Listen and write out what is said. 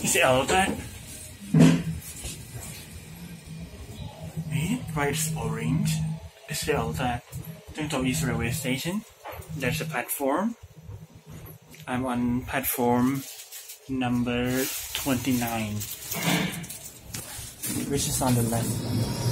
see all of that? Right, it's orange. See all that? Zhengzhou East Railway Station. There's a platform. I'm on platform number 29, which is on the left.